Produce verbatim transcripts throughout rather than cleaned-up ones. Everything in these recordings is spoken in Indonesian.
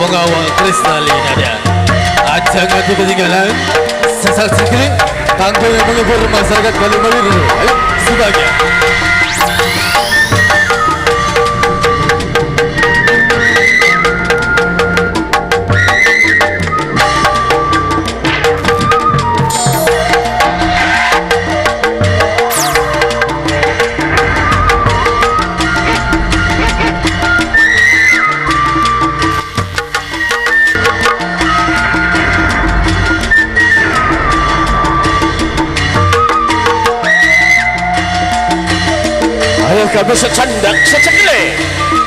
pengawal Kristalina. Ajang nanti ketinggalan sesaksikan panggung yang menghibur masyarakat Kalimantan. Ayo sebagai kami secandak secekile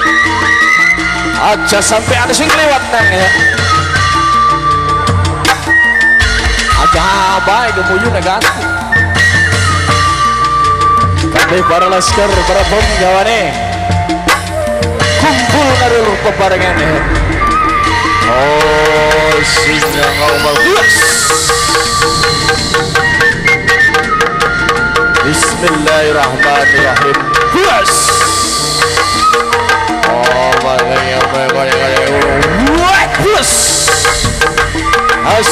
aja sampai ada sing lewat nang ya aja baik gemuyu negan tapi para laskar para penggawane kumpul ngarulur pebarengan ya oh singa kau bagus Bismillahirrahmanirrahim. Yes. Oh, makanya makanya makanya. Yes. As.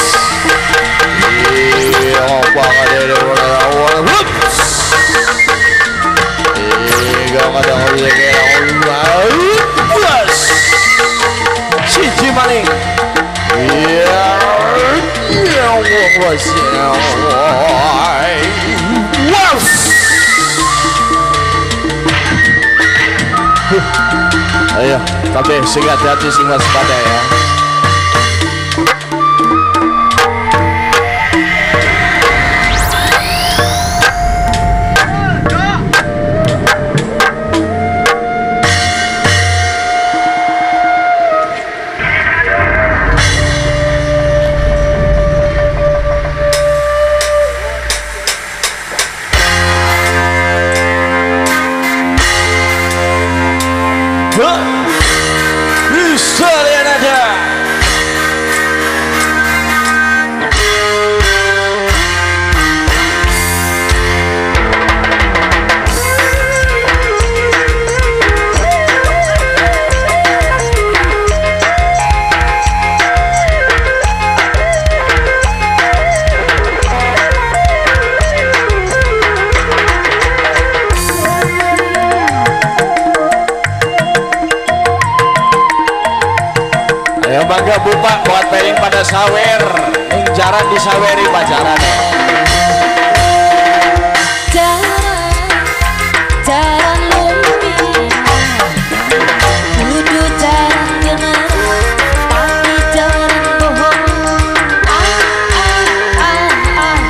Iya, banget ada orang. Whoops. Iya, ada orang yang yes. Cici maning. Iya. Iya, was ya. Wow. Ayo, tapi sing hati-hati sing waspada ya. Bangga bupak buat piring pada sawer jaran disaweri pacaran jaran jaran lumpi kudu jaran kenal tapi jaran bohong ah ah ah ah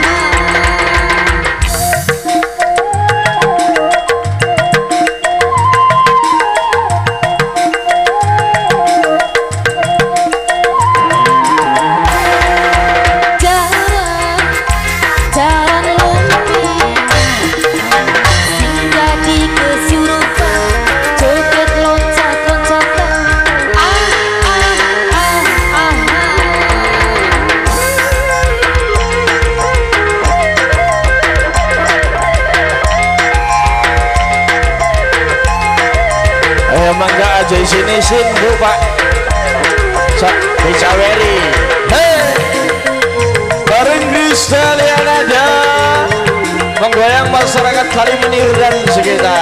mangga aja sini sin bu pak dicaweri hei bareng Kristalina aja menggoyang masyarakat Kalimantan dan sekitar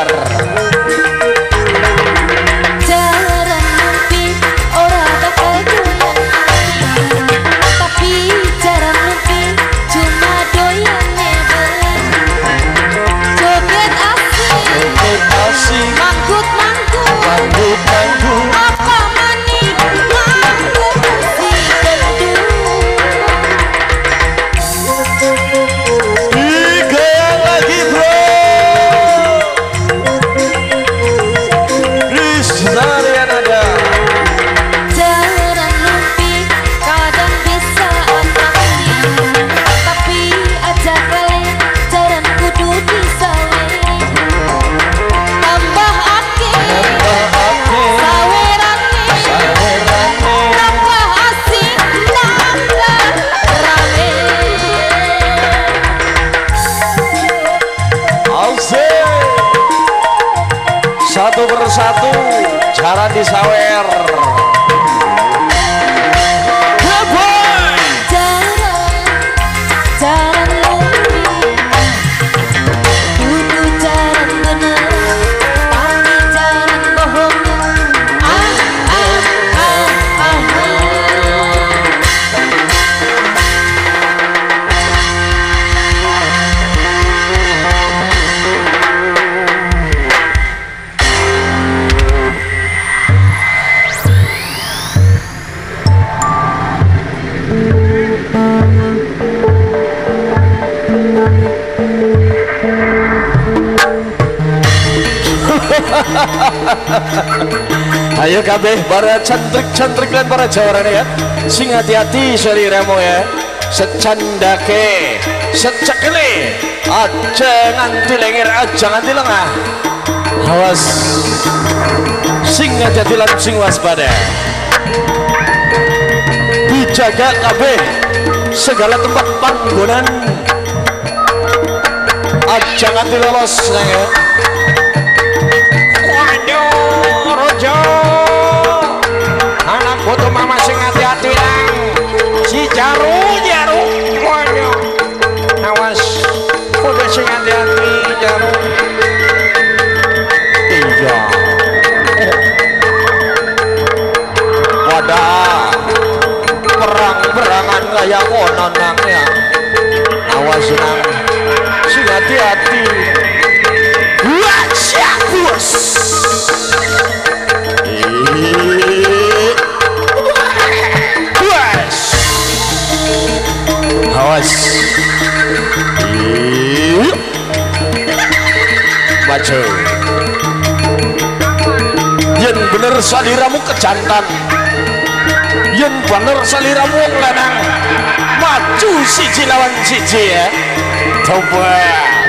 jaran lumpi ora bakal goyang tapi jaran lumpi cuma doyan nebelan joget asik joget asik manggut manggut manggut manggut apa maning manggut asik gendut digoyang lagi bro Kristalina ada jaran lumpi kadang bisa atraksi tapi aja kalian jaran kudu disaweri tambah ake sawerane tambah asik tambah rame Alse satu persatu jalan disawer Ayo kabeh para cantrik-cantrik dan para jawara ya, sing hati-hati seliramu ya, secandake secekele aja nganti lengir aja nganti lengah, awas sing hati-hati lan sing waspada, dijaga kabeh segala tempat panggonan aja nganti lolos ya. Rojo anak foto mama sing hati-hati nang si jaru jaru waduh awas foto sing hati-hati jaru iya wadah perang-perangan kayak konon nang ya awas nang sing hati-hati wajah bos. Awas maju yen bener saliramu kejantan, yen bener saliramu lanang maju siji lawan siji ya coba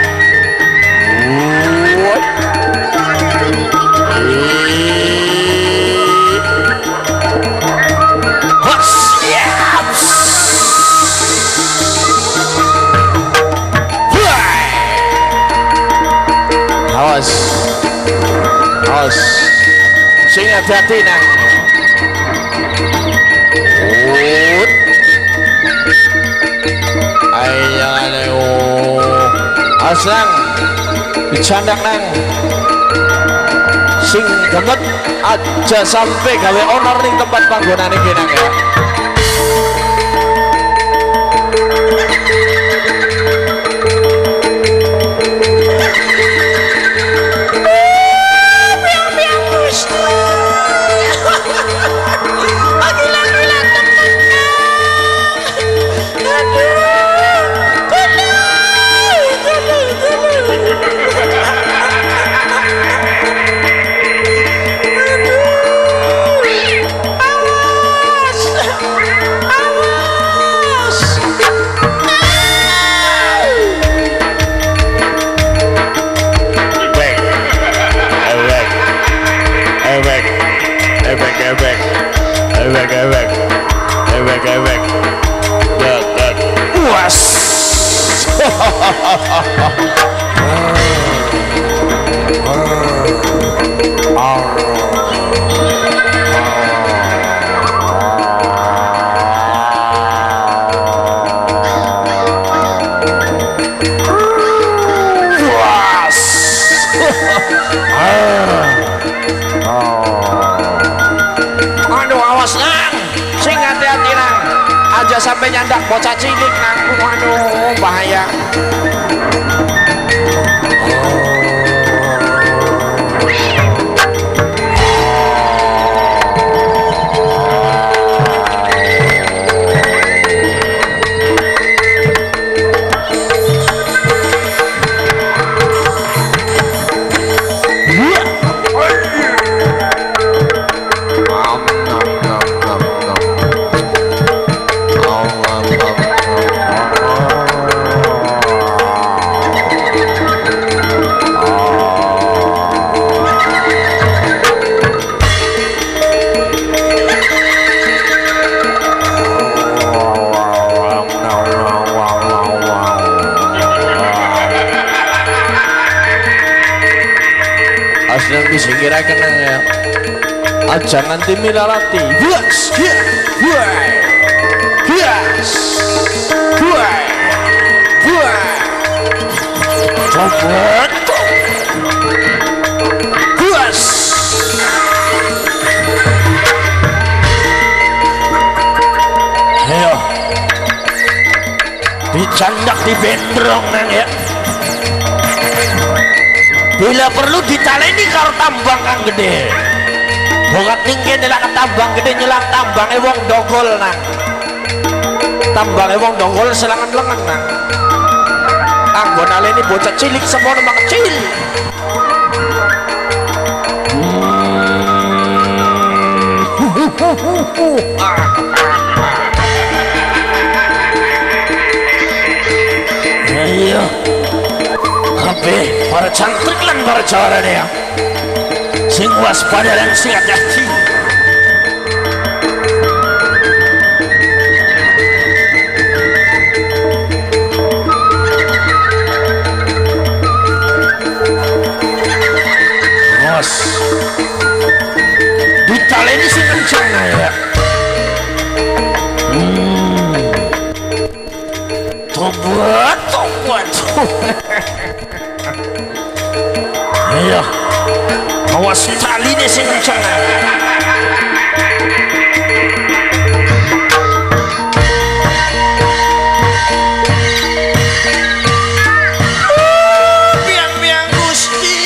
awas awas sing hati-hati nang ut ayo ayo asang dicandak nang sing gemet aja sampai gawe honor ning tempat panggonan iki nang ya. Sampai nyandak bocah cilik nang waduh bahaya. Kira kenang ya aja nanti milarati yes yes yes copot yes ayo dicandak di bendrong nang ya. Bila perlu ditaleni karo tambang kang gede. Bongat tinggi nyelang tambang gede nyelang tambang wong dogol nang. Tambang wong dogol selangan lengan nang. Anggona ini bocah cilik semua nama kecil. Iya, kabeh para cantrik lan para jawarane ya. Sing waspada lan sing hati-hati. Bos, ditaleni sing kenceng ya. Hmm. Tobat, tobat. Iya, awas tali nih sing kenceng. Biang-biang Gusti.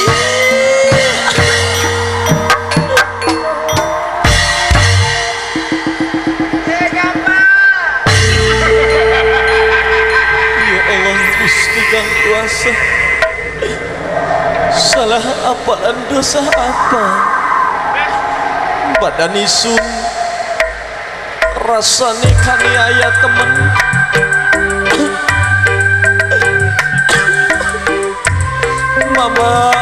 Kang kuasa, salah apa dan dosa apa? Badan isun rasane kaniaya temen. Mama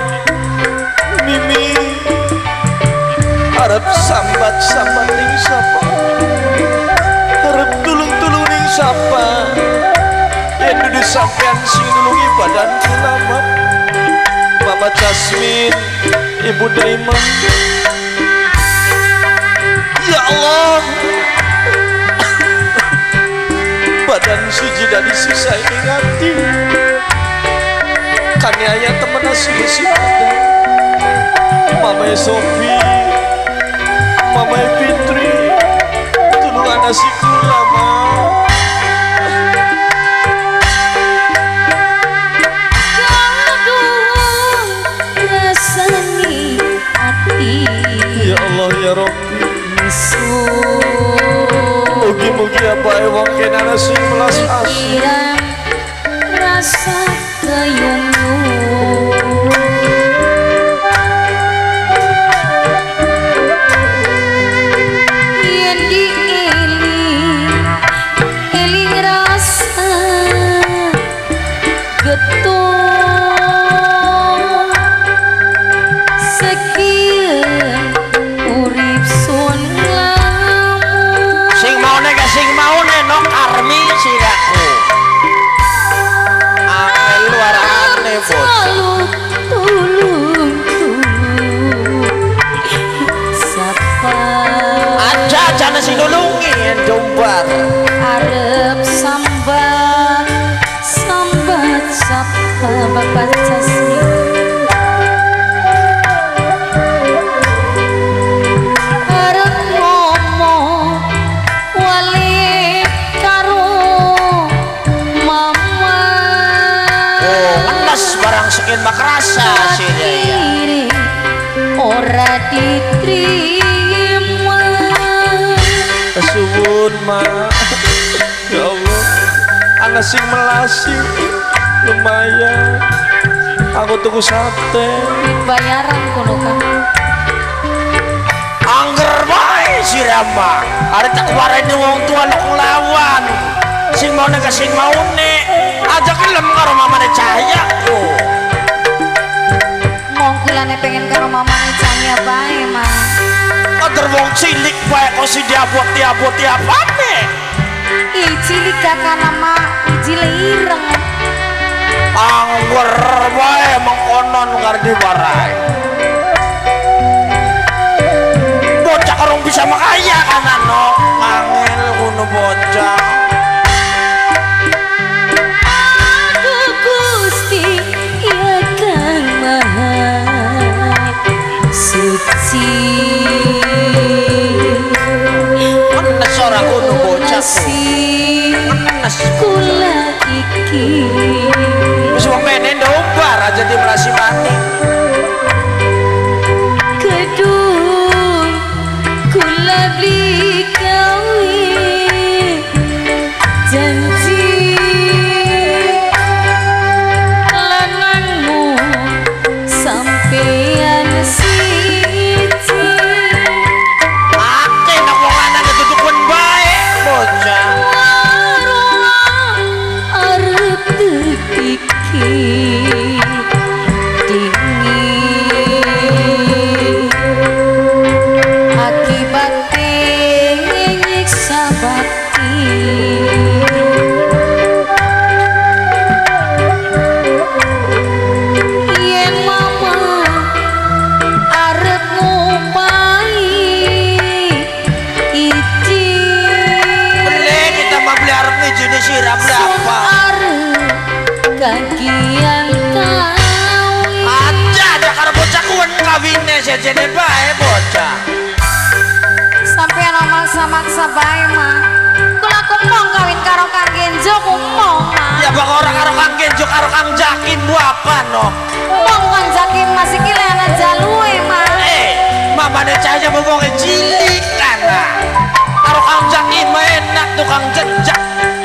Mimi harap sambat-sambat ning sapa, harap tulung-tulung ning sapa. Yang duduk sampean sing nulungi badan ulama. Mama Jasmine, Ibu Daiman. Ya Allah, badan suci dan sisa ini ngati. Kaniaya temen asli badan. Mama Sofi, Mama Fitri, tulung anak si ulama. Ya Allah ya Rabbi, mugi-mugi apa wong kena sing melas asih rasa kayunmu yen dieling eling rasa getun sing mau nenok army siraku angel luarane bocah tulung tulung sapa aja jane sing nulungi dombar arep sambat sambat sapa Bapak Jasmine sekian makrasa sih ya ora diterima suwun ma. Ya Allah, anak sing melasi lumayan. Aku tuku sate bayaran kono kan angger bae si Rama ada tak kemarin wong tua nak lawan sing mau nek sing mau nek aja kelem karo mamane Cahya oh mongkulane pengen karo mamane Cahya bae mah agar wong cilik bae kok si diabot diabot diapane ih cilik kakak nama cilik ireng angger bae mengkonon ngardi barai bocah karung bisa makaya kan ano angel kuno bocah aku Gusti ya Kang Maha Suci menes ora kuno bocah menes kula iki wis wong mene ndombar aja di merasi mati kedung kula beli gawe janji bagian kawin. Aja ada karo bocah kuwen kawine sejene bae bocah. Sampeyan maksa-maksa bae mah. Kula kumong kawin karo Kang Genjo kumong mah. Ya bak ora karo Kang Genjo karo Kang Jakim bu apa no? Kumong Kang Jakim masih kile anak jalue mah. Eh, mamane cahaya bobonge cilik kana. Karo Kang Jakim mah enak tukang jejak.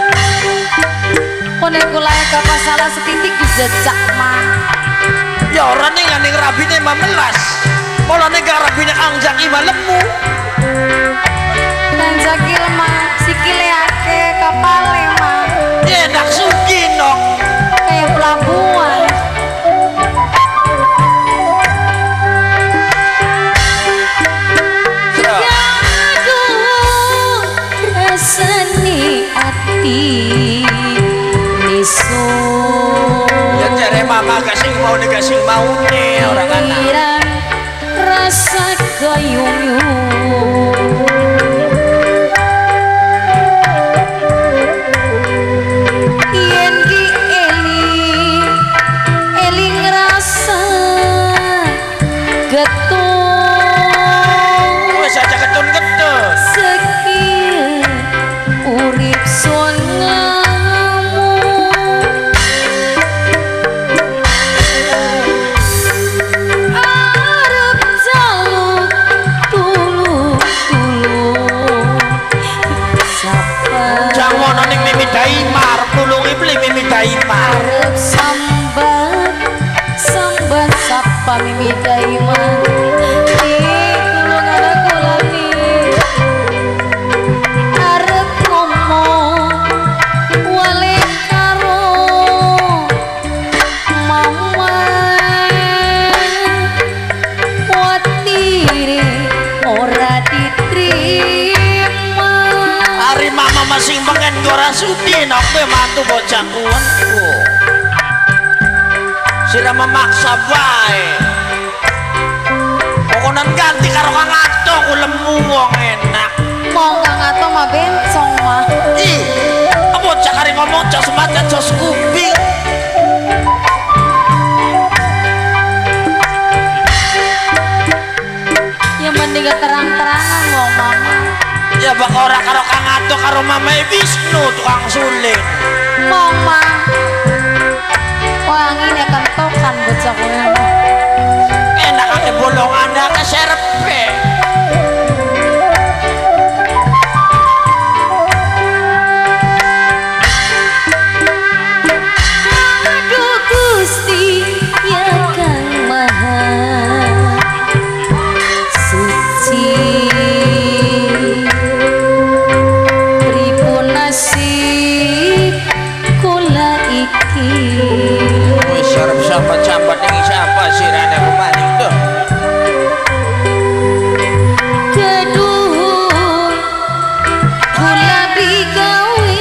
Kone kula ka pasalah setitik dijejak mah. Ya ora ning ning rabine mah melas. Mulane gak rabine Kang Jakim mah lemu. Kang Jakim mah sikile ake kapale mah. Enak sugi no. Kayak pelabuhan. Aduh, rasane ati niso. Ya jare mama kasih mau nih kasih mau nih orang anak. Rasa gayung-yung yen ki eling eling rasa getun Wes aja ketun-ketun. sekil urip sun arep jaluk tulung-tulung sapa Jangono ning Mimi Daimar, tulungi beli Mimi Daimar. arep sambat sambat sapa Mimi Daimar ih tulung anak kula nih arep ngomong wale karo mama watire ora diterima. Ari mama masing pengen gora sudi nok be mantu bocah kuwenku. Sira memaksa bae. Pokonan ganti karo Kang Ato ku lemu wong enak. Mau Kang Ato mah bencong mah. Ih, bocah kari ngomong jos mata jos kuping. Ya mending terang-terangan wong mama. Ya bak ora karo Kang Ato karo Mamae Wisnu tukang suling. Mama. Wah ini kentokan bocah kowe. Enak ake bolongan ake serepe. Aduh Gusti ya Kang Maha Suci. Pripun nasib kula iki. Wis sarep sambat-sambat ning siapa sirane kemaning tuh. Keduhur kula bigawe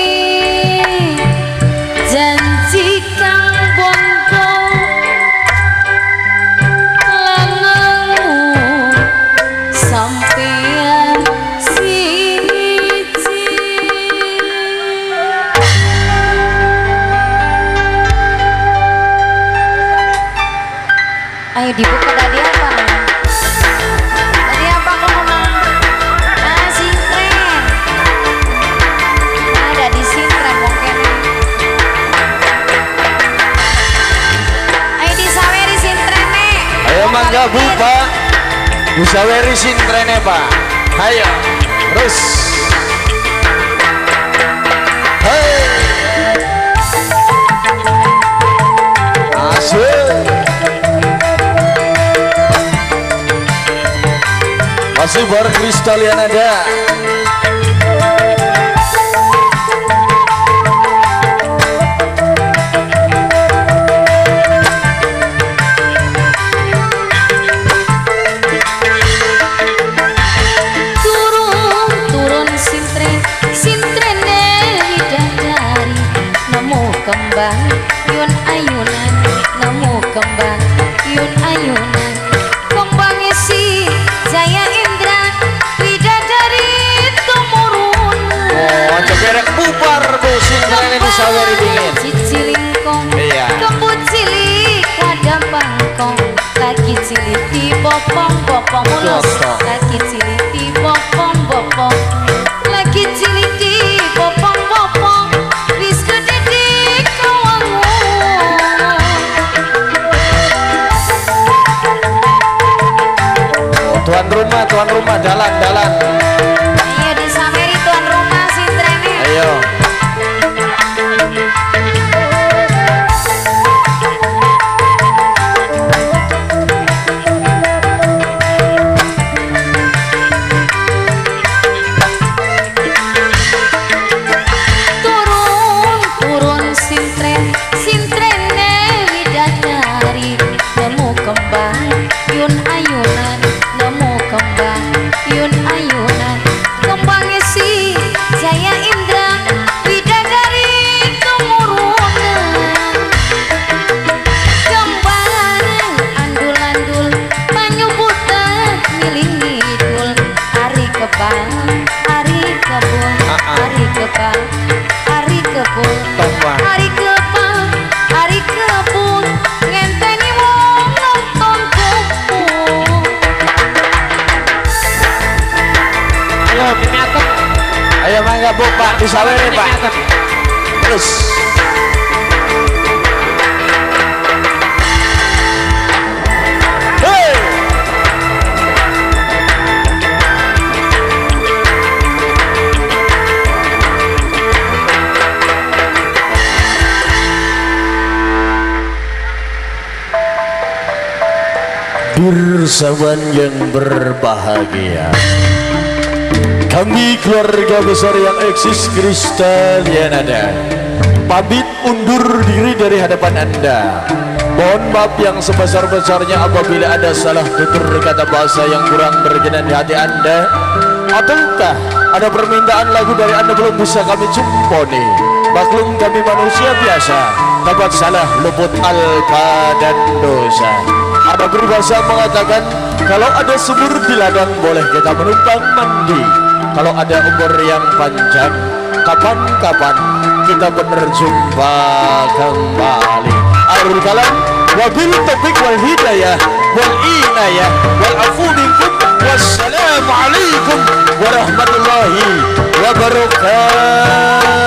janji kang bonto lanangmu sampeyan siji. Ayo dibuka tadi apa? Tadi apa kamu mau? Ah, sintren. Ada di sintren mungkin. Ayo disaweri sintren nih. Ayo mangga Bu Pak, bisa weri sintrene Pak. Ayo, terus. Hei, asik. Masih bar kristalian ada. Turun turun sintren sintren dari nemu kembang yun ayunan nemu kembang yun ayunan kembang isi Jaya Indra Widadari tumurun. Oh, cekerek bubar Bu sintrene disaweri dingin. Cici lingkong Iya. ciliti bopong bopong mulus lagi ciliti bopong bopong lagi ciliti bopong bopong wis gede di kawangu. Oh, tuan rumah tuan rumah dalan dalan Ayo disameri tuan rumah sintrene. ayo Turun turun sintren sintrene widadari nemu kembang yun ayunan nemu kembang yun ayunan kembangnya si Jaya Indra widadari kemurunan kembang andul-andul panyubutan miling ngidul ari kebang ari kebun ari kebang ari kebun Tombang. ari kebang ari kebun ngenteni wong nonton kumpul. Ayo pimiatet. ayo mangga bu pak disaweri pak terus hey Bersamaan yang berbahagia, kami keluarga besar yang eksis Kristalian ada pamit undur diri dari hadapan Anda. Mohon maaf yang sebesar-besarnya apabila ada salah tutur kata bahasa yang kurang berkenan di hati Anda, ataukah ada permintaan lagu dari Anda belum bisa kami cumponi. Maklum kami manusia biasa, dapat salah luput alpa dan dosa. Ada berbahasa mengatakan kalau ada sumur di ladang boleh kita menumpang mandi. Kalau ada umur yang panjang, kapan-kapan kita berjumpa kembali. Akhirul kalam, wabil taufiq wal hidayah wal inayah wal afu minkum. Wassalamualaikum warahmatullahi wabarakatuh.